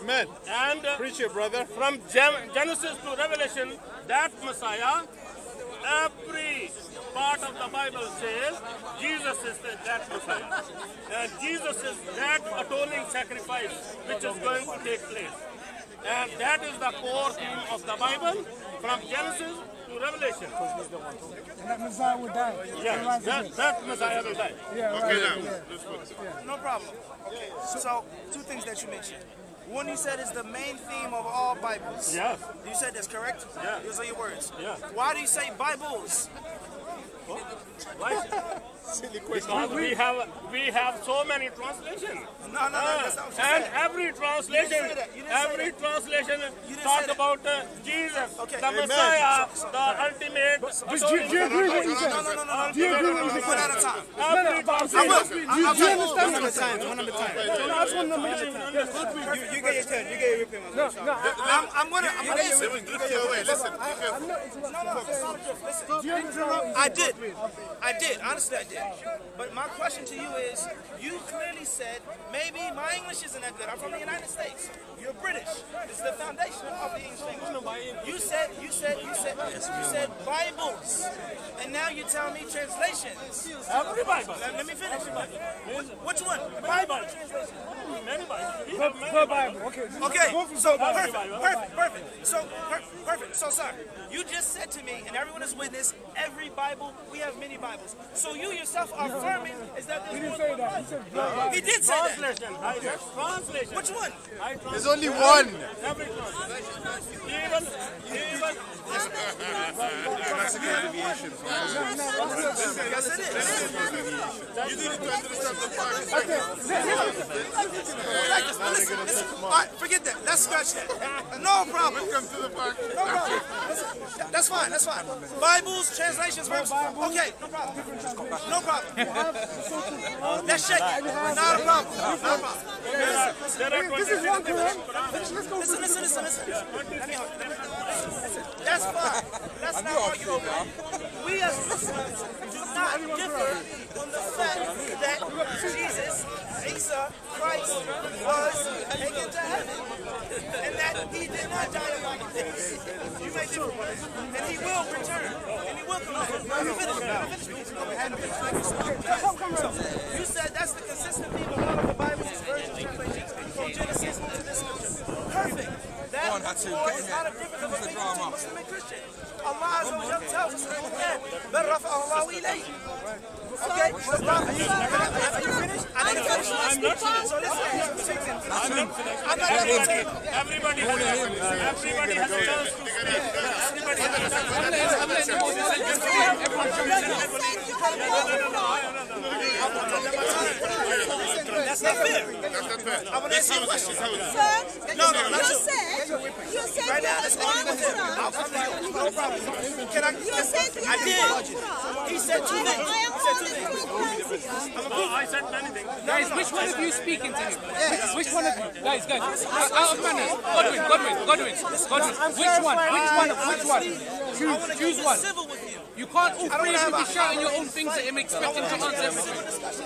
Amen. And Preach it, brother. from Genesis to Revelation, that Messiah, every part of the Bible says Jesus is that Messiah. And Jesus is that atoning sacrifice which is going to take place. And that is the core theme of the Bible from Genesis to Revelation. And that Messiah will die. Yeah, that Messiah will die. Yeah, Okay, right. now. No problem. Okay, so two things that you mentioned. One you said is the main theme of all Bibles. Yes. You said that's correct? Yeah. Those are your words. Yeah. Why do you say Bibles? Why? Silly question. Because we have so many translations. No, that's not what you And said. every translation, You didn't say that. You didn't say every that. translation You didn't talk say that. about Jesus, Okay. the Amen. Messiah, the ultimate. Do you agree with what you said? No. Do you agree with what you One said? at a time. Every translation. Do you understand? One at a time. One at a time. No, I just want to make sure. You get your turn. You get your repeat. No, I'm gonna listen. Drift your way. Listen. do you understand what you said? I did. Honestly, I did. But my question to you is, you clearly said, maybe my English isn't that good. I'm from the United States. You're British. This is the foundation of the English language. You said Bibles. And now you tell me translations. Every Bible. Let me finish. Which one? Bible. Translation. Many Bibles. We have many Per Bibles. Bible. Okay. Okay, so Bible. perfect. Perfect. So, sir, you just said to me, and everyone is witness, every Bible, we have many Bibles. So you yourself are affirming is that He there's didn't more say than that. He one? said He did say that. Translation. I said translation. Which one? There's only one. Every translation. Even. That's a good deviation. Yes, it is. You need to understand the fact. Listen. All right, forget that. Let's scratch that. No problem. Come to the park. No problem. Listen, that's fine. Bibles, translations, verse. Okay, no problem. No problem. Let's shake it. Not a problem. This is one Quran. Let's go. Listen. Let me hold it. That's fine. That's not arguable. We as Muslims do not differ on the fact that Jesus, Isa, Christ was taken to heaven and that he did not die among us. You may differ on this. And he will return. And he will come back. Let me finish. So, you said that's the consistent theme of all of the Bible's version translations from Genesis to this scripture. Perfect. That is not a difference of opinion between Muslim and Christian. Allah Azza wa Jalla tells us in the Quran, بَلْ رَفَعَهُ اللَّهُ إِلَيْهِ. Okay? So, are you finished? I didn't finish. I'm not finished. So listen. I'm not finished. Everybody has a chance to speak. Everybody has a That's not fair. I want to answer your question. No, not you. You said Right now, you that's have all you one want to do. Quran. I'll come to you. No problem. Can I? You said you I have did. one Quran. He said two things. I am only I said many things. Guys, which one of you speaking to him? Which one of you? Guys, out of manners. Godwin. Which one? Choose one. Civil with you. You can't all three of you be shouting your own things at him expecting to answer everything.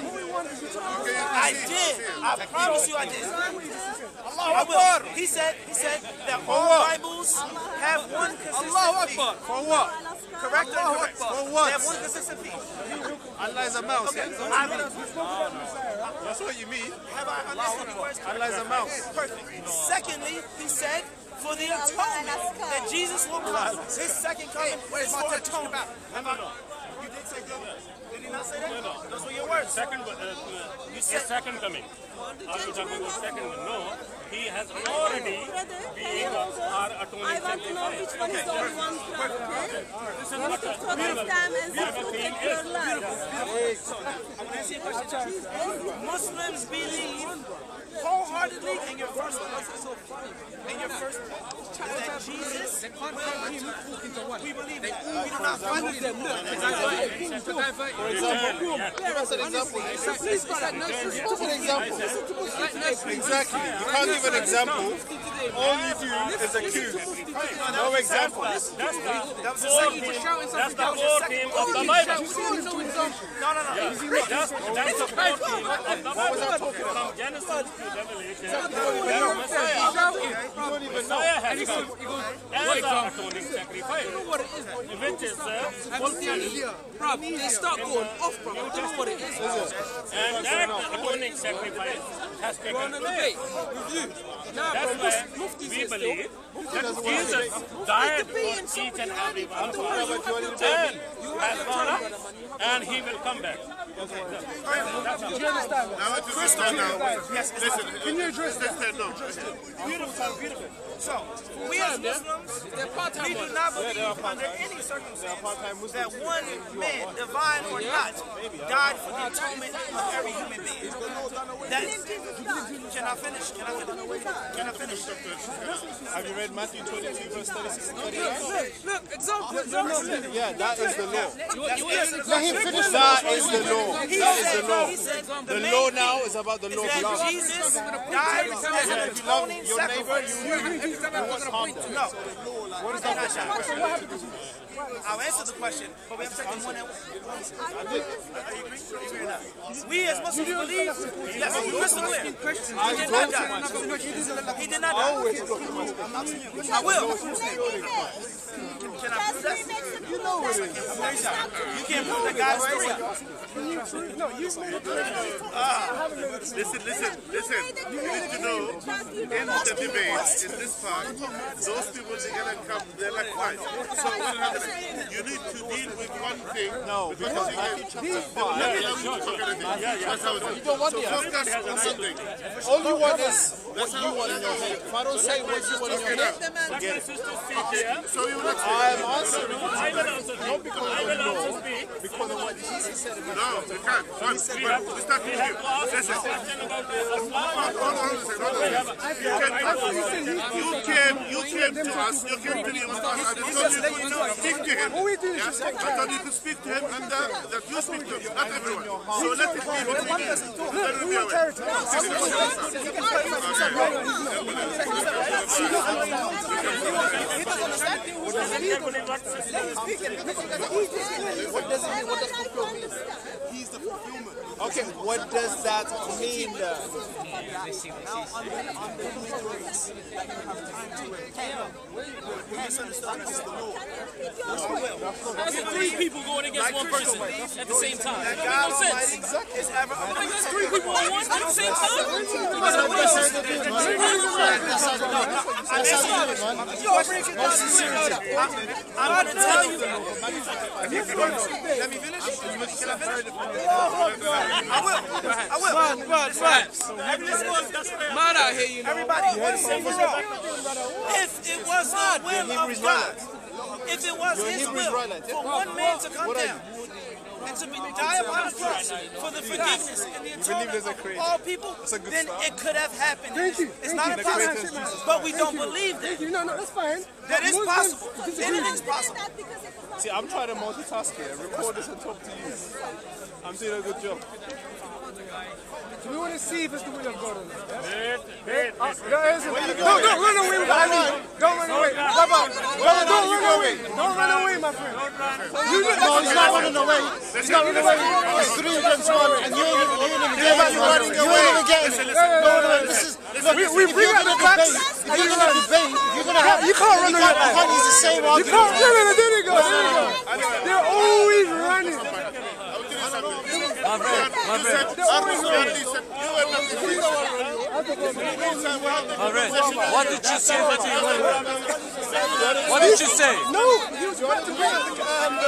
I did. I promise you I did. I will. He said that all Bibles have one consistent theme. For what? Correct or incorrect? For what? They have one consistent theme. Allah is a mouse. Okay. That's what you mean. Have I understood the words? Allah is a mouse. Perfect. Secondly, he said for the atonement that Jesus will come. His second coming is for atonement. You did say that? Did he not say that? Those were your words. You said second coming. Are you talking about second? No, he has already been our atoning I want to know which one is the only one Quran. This is what To protect them and to protect your life. I want to answer your question. Muslims believe wholeheartedly in your first that Jesus will return. We believe that. We do not fight with them. For example, give us an example. It's like nursery. Give us an example. Exactly. You can't give an example. all you do is accuse. No example. That's the core theme of the Bible. No. That's the core theme of the Bible. From Genesis to Revelation, Messiah has come as an atoning sacrifice, which is fulfilled. Bro, they start going off, bro. You know what it is. And that atoning sacrifice has taken place. That's why we believe that Jesus died for each and every one of us, and has gone up, and he will come back. Do you understand? Now to Crystal now. Yes, Listen, Can you address that? beautiful. So, we as Muslims, we do not believe under any circumstance that one man, divine or not, died for the atonement of every human being. Can I finish? Have you read Matthew 22 verse 36 and 38? Look, example. Yeah, that is the law. Let him finish. That is the law. That is the law. He said The law now is about the law of that love. Jesus died as an If you love atoning your neighbor, sacrifice. you harm them. No. What is that? I'll answer the question, but we have to take them one at one. Are you agree or not? We as Muslims believe, yes, listen clear. He did not die. He did not die. I will. Can I prove that? You can't prove that God's three. Listen. You need to know, in the debate, in this part, those people, they're going to come, they're like white. So what happens? You need to deal with one thing. No, because Matthew chapter 5. That's how it is. You don't want focus on something. All you want is what you want in your head. If I don't say what you want in your head, forget it. So you will I am answering I will also not because of the law, because of what Jesus said about No, you can't. We start with you. Listen. You came to us. You came to me and I told you to speak to him. I told you to speak to him and that you speak to him, not everyone. So let it be between you. Let it be He's the fulfillment. Okay, what does that mean? That's three people going against one person at the same time. That makes no sense. That's three people on one at the same time. I'm going to tell you. Let me finish. Can I finish? I will. Man out here, you know. Everybody, one thing for all. If it was the will of God, if it was His will for one man to come down and to die upon the cross for the forgiveness and the atonement of all people, then it could have happened. It's not impossible, but we don't believe that. No, that's fine. That is possible. Anything's possible. See, I'm trying to multitask here, record this and talk to you. I'm doing a good job. So we want to see if it's the will of God or not. Wait. Don't run away with Ali. Don't run away. Don't run away. Don't run away, my friend. No, he's not running away. He's not running away. It's 3 against 1, and you ain't even getting it. We bring out the facts. If you're going to debate, You can't run away. He's the same You argument. can't. No, there you go. They're always running. What did you say? What did you say? No, you trying to bring up the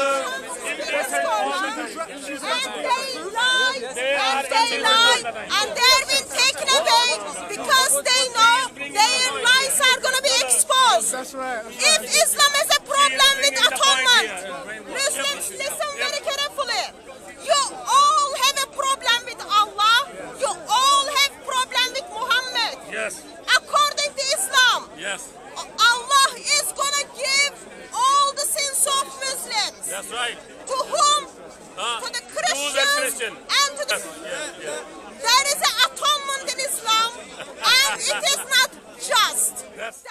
they lie, and they're being taken away because they know their lies are going to be exposed. That's right. If Islam is a problem with atonement, Muslims, listen very carefully. You all have a problem with Allah. You all have problem with Muhammad. Yes. According to Islam, Yes. Allah is going to give all the sins of Muslims. That's right. To whom? To the Christians and to the... There is an atonement in Islam, and it is not just. That's